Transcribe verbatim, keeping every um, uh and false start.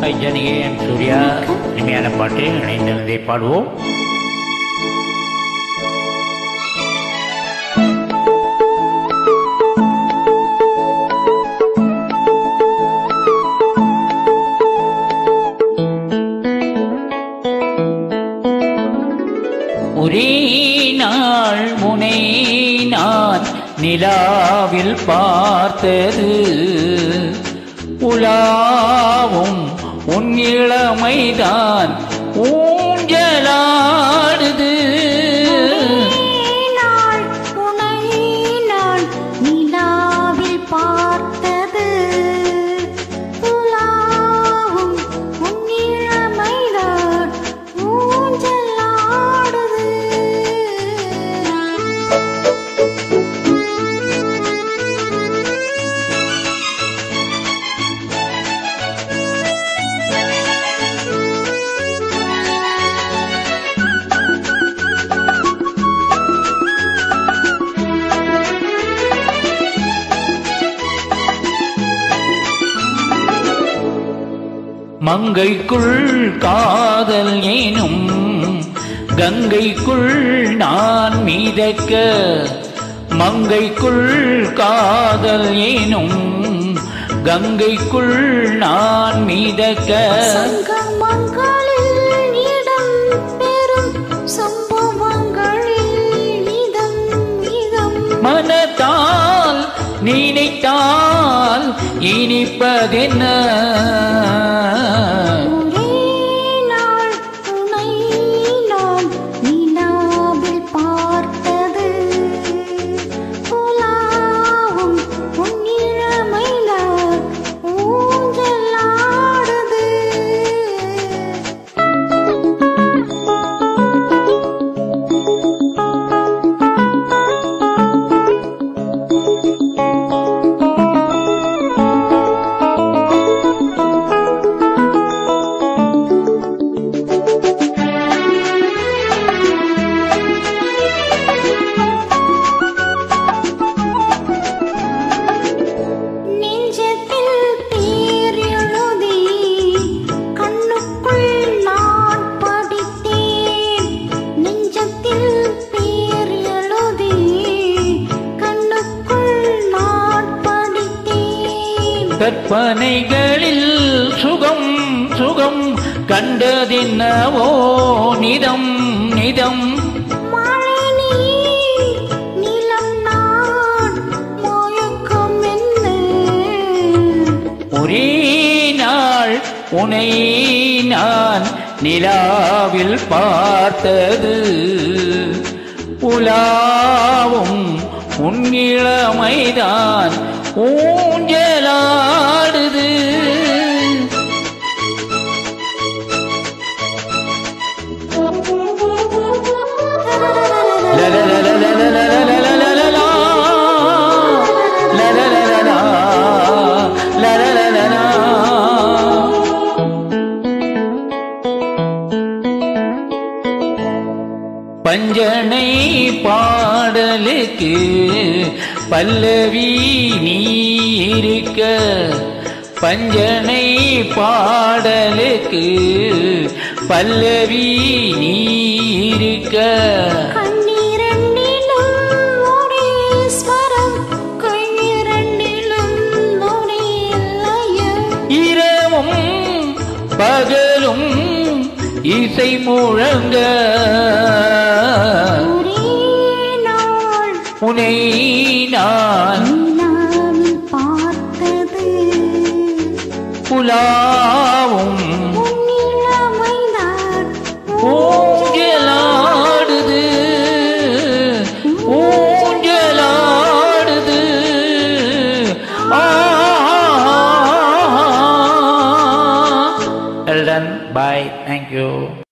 Hi Janaki, I'm Surya. இனிமையான பாட்டு இணைந்திருந்தே பாடுவோம். ஒரே நாள் முனை நான் நிலாவில் பார்த்தது, உலாவும் உன் இளமைதான் ஊஞ்சலாடுது. மங்கைக்குள் காதல் ஏனும் கங்கைக்குள் நான் மிதக்க, மங்கைக்குள் காதல் ஏனும் கங்கைக்குள் நான் மிதக்க, மனத்தால் நினைத்தால் இனிப்பதென்ன, கற்பனைகளில் சுகம் சுகம் கண்டதென்னவோ நிதம் நிதம், ஒரே நாள் உனை நான் நிலாவில் பார்த்தது, உலாவும் உன் இளமைதான் ஊஞ்சலாடுது. பஞ்சனை பாடலுக்கு பல்லவி நீ இருக்க, பஞ்சனை பாடலுக்கு பல்லவி நீ இருக்க, இரவும் பகலும் இசை முழங்க, உனை நான் பார்த்தது, உலாவும் ஊஞ்சலாடுது ஊஞ்சலாடுது. Well done. Bye. Thank you.